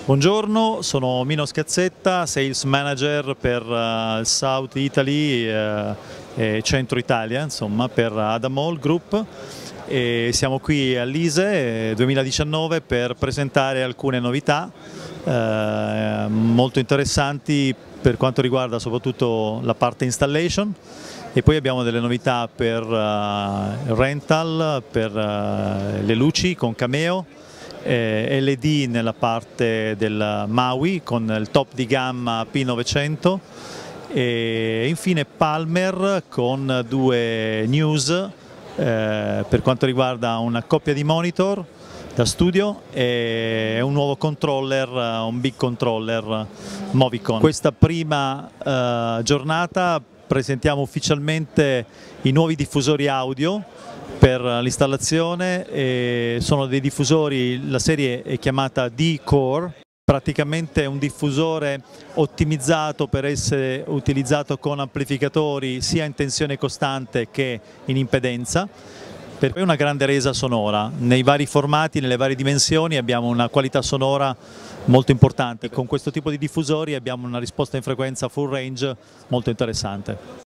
Buongiorno, sono Mino Scazzetta, Sales Manager per South Italy e Centro Italia, insomma, per Adamol Group. E siamo qui all'ISE 2019 per presentare alcune novità molto interessanti per quanto riguarda soprattutto la parte installation, e poi abbiamo delle novità per rental, per le luci con Cameo, LED nella parte del Maui con il top di gamma P900 e infine Palmer con due news per quanto riguarda una coppia di monitor da studio e un nuovo controller, un big controller Movicon. Questa prima giornata presentiamo ufficialmente i nuovi diffusori audio per l'installazione. Sono dei diffusori, la serie è chiamata D-Core, praticamente un diffusore ottimizzato per essere utilizzato con amplificatori sia in tensione costante che in impedenza, per una grande resa sonora. Nei vari formati, nelle varie dimensioni abbiamo una qualità sonora molto importante. Con questo tipo di diffusori abbiamo una risposta in frequenza full range molto interessante.